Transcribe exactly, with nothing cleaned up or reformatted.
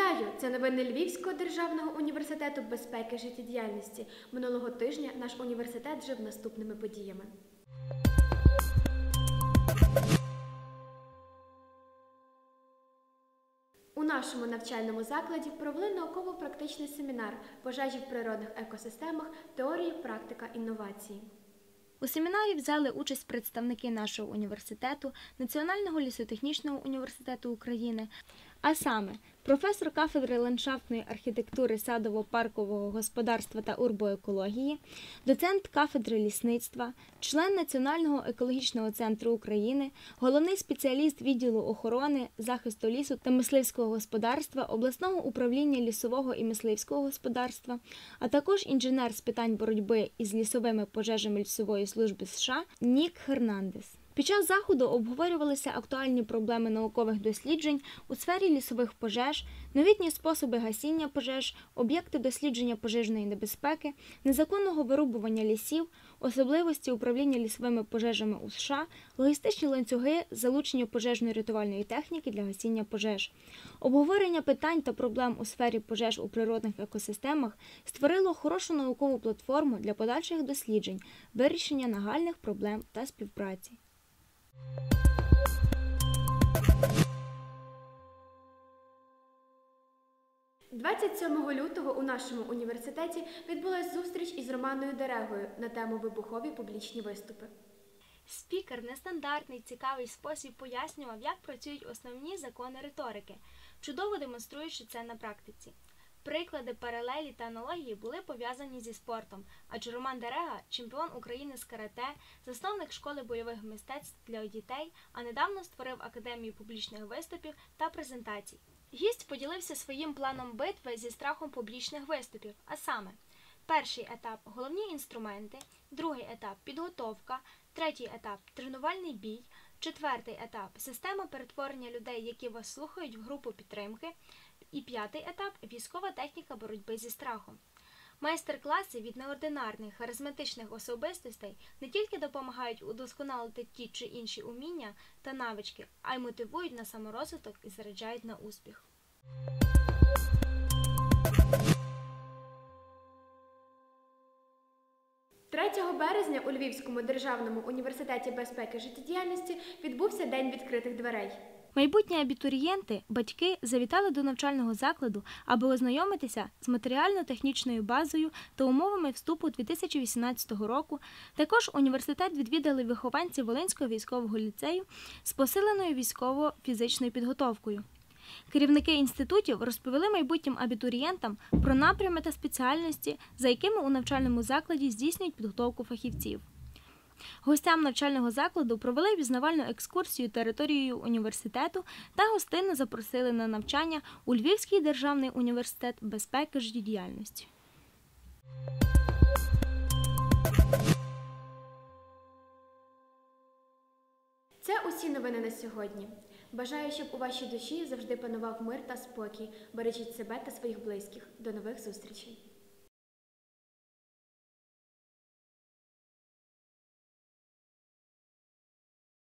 Вітаю! Це новини Львівського державного університету безпеки життєдіяльності. Минулого тижня наш університет жив наступними подіями. У нашому навчальному закладі провели науково-практичний семінар «Пожежі в природних екосистемах. Теорії, практика, інновації». У семінарі взяли участь представники нашого університету, Національного лісотехнічного університету України, а саме професор кафедри ландшафтної архітектури, садово-паркового господарства та урбоекології, доцент кафедри лісництва, член Національного екологічного центру України, головний спеціаліст відділу охорони, захисту лісу та мисливського господарства обласного управління лісового і мисливського господарства, а також інженер з питань боротьби із лісовими пожежами Лісової служби США Нік Хернандес. Під час заходу обговорювалися актуальні проблеми наукових досліджень у сфері лісових пожеж, новітні способи гасіння пожеж, об'єкти дослідження пожежної небезпеки, незаконного вирубування лісів, особливості управління лісовими пожежами у США, логістичні ланцюги, залучення пожежно-рятувальної техніки для гасіння пожеж. Обговорення питань та проблем у сфері пожеж у природних екосистемах створило хорошу наукову платформу для подальших досліджень, вирішення нагальних проблем та співпраці. двадцять сьомого лютого у нашому університеті відбулася зустріч із Романою Дерегою на тему «Вибухові публічні виступи». Спікер в нестандартний, цікавий спосіб пояснював, як працюють основні закони риторики, чудово демонструючи це на практиці. Приклади, паралелі та аналогії були пов'язані зі спортом, адже Роман Дерега – чемпіон України з карате, засновник школи бойових мистецтв для дітей, а недавно створив Академію публічних виступів та презентацій. Гість поділився своїм планом битви зі страхом публічних виступів, а саме: перший етап – головні інструменти, другий етап – підготовка, третій етап – тренувальний бій, четвертий етап – система перетворення людей, які вас слухають, в групу підтримки, і п'ятий етап – військова техніка боротьби зі страхом. Майстер-класи від неординарних, харизматичних особистостей не тільки допомагають удосконалити ті чи інші уміння та навички, а й мотивують на саморозвиток і заряджають на успіх. третього березня у Львівському державному університеті безпеки життєдіяльності відбувся День відкритих дверей. Майбутні абітурієнти, батьки завітали до навчального закладу, аби ознайомитися з матеріально-технічною базою та умовами вступу дві тисячі вісімнадцятого року. Також університет відвідали вихованці Волинського військового ліцею з посиленою військово-фізичною підготовкою. Керівники інститутів розповіли майбутнім абітурієнтам про напрями та спеціальності, за якими у навчальному закладі здійснюють підготовку фахівців. Гостям навчального закладу провели пізнавальну екскурсію територією університету та гостинно запросили на навчання у Львівський державний університет безпеки життєдіяльності. Це усі новини на сьогодні. Бажаю, щоб у вашій душі завжди панував мир та спокій. Бережіть себе та своїх близьких. До нових зустрічей!